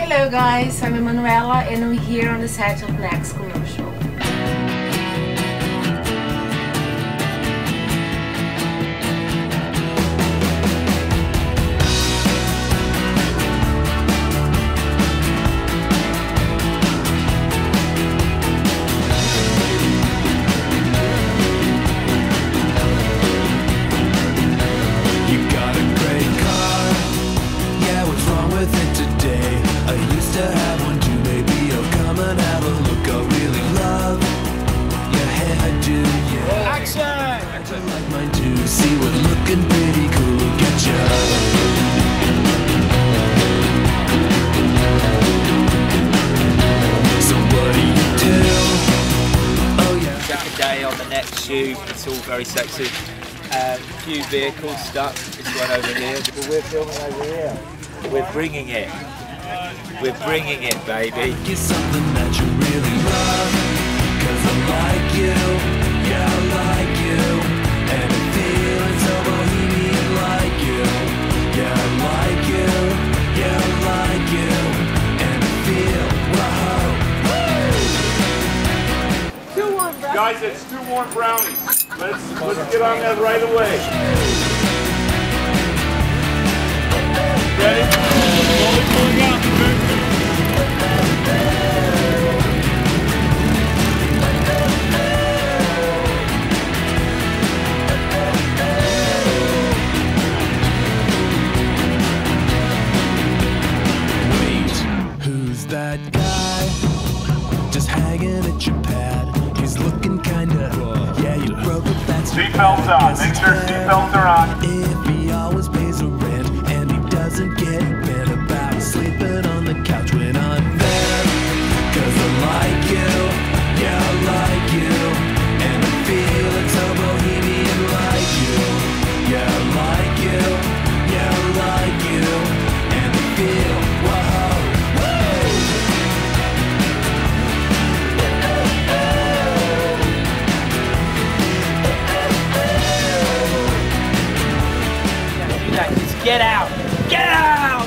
Hello guys, I'm Emanuela and I'm here on the set of Next commercial. See what looking pretty cool will get you. So what do you do? Oh yeah. Second day on the next shoot. It's all very sexy. Few vehicles stuck. This one over here. But we're filming over here. We're bringing it. We're bringing it, baby. Get something that you really love. 'Cause I like you. Yeah, I like you. And it feels so bohemian like you. Yeah, I like you. Yeah, I like you. And it feels, whoa. Guys, it's 2 more brownies. Let's get on that right away. Ready? Slowly pulling out. That guy just hanging at your pad. He's looking kinda, yeah, you broke it, that's seatbelts on, make sure seatbelts are on. If he always pays a rent and he doesn't get bent about sleeping on the couch when I'm there. 'Cause I like you, yeah, I like you. And I'm feeling so bohemian like you. Yeah, I like you, yeah, I like you. And I feel, whoa. Get out! Get out!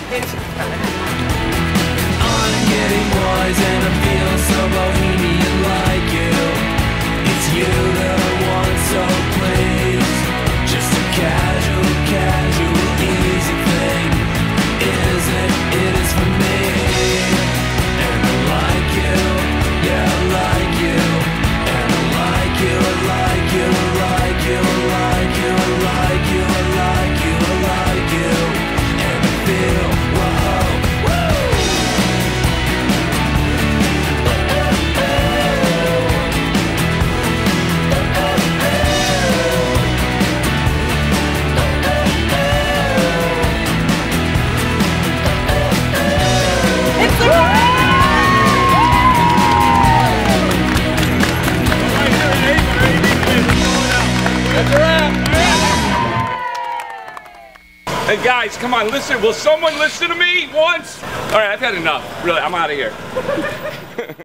I'm getting wise and I feel so bohemian like you. It's you that I want, so please. Just a casual, easy thing. It is for me. And I like you, yeah, I like you. And I like you, I like you, I like you, I like you, I like you, I like you, I like you. And I feel, whoa, woo! Hey guys, come on, listen. Will someone listen to me once? All right, I've had enough. Really, I'm out of here.